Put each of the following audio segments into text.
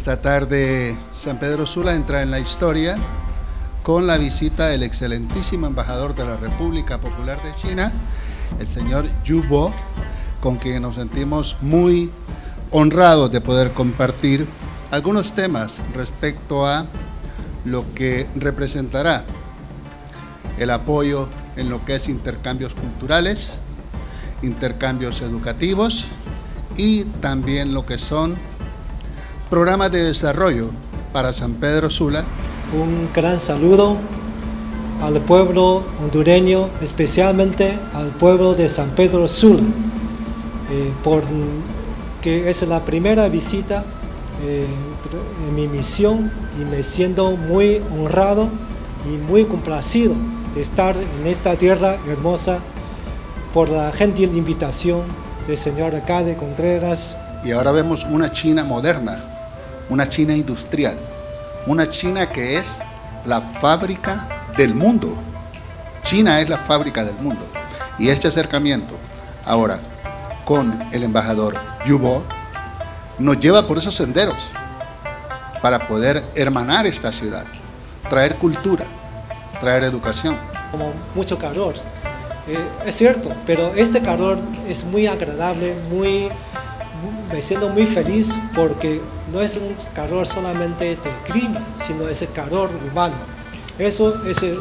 Esta tarde San Pedro Sula entra en la historia con la visita del excelentísimo embajador de la República Popular de China, el señor Yu Bo, con quien nos sentimos muy honrados de poder compartir algunos temas respecto a lo que representará el apoyo en lo que es intercambios culturales, intercambios educativos y también lo que son programas de desarrollo para San Pedro Sula. Un gran saludo al pueblo hondureño, especialmente al pueblo de San Pedro Sula, porque es la primera visita en mi misión y me siento muy honrado y muy complacido de estar en esta tierra hermosa por la gentil invitación del señor alcalde Contreras. Y ahora vemos una China moderna, una China industrial, una China que es la fábrica del mundo. China es la fábrica del mundo. Y este acercamiento ahora con el embajador Yu Bo nos lleva por esos senderos para poder hermanar esta ciudad, traer cultura, traer educación. Como mucho calor, es cierto, pero este calor es muy agradable, me siento muy feliz porque no es un calor solamente de clima, sino ese calor humano. Eso es sí,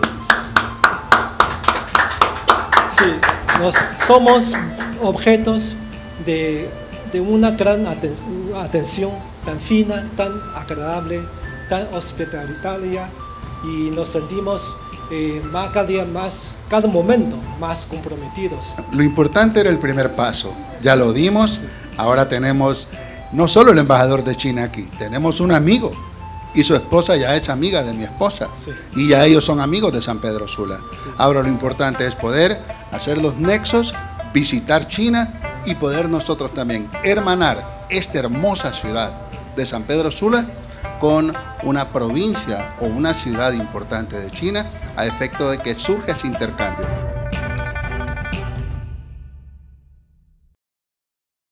somos objetos de una gran atención tan fina, tan agradable, tan hospitalaria, y nos sentimos cada día más, cada momento más comprometidos. Lo importante era el primer paso, ya lo dimos. Ahora tenemos no solo el embajador de China aquí, tenemos un amigo y su esposa ya es amiga de mi esposa, sí. Y ya ellos son amigos de San Pedro Sula. Sí. Ahora lo importante es poder hacer los nexos, visitar China y poder nosotros también hermanar esta hermosa ciudad de San Pedro Sula con una provincia o una ciudad importante de China a efecto de que surja ese intercambio.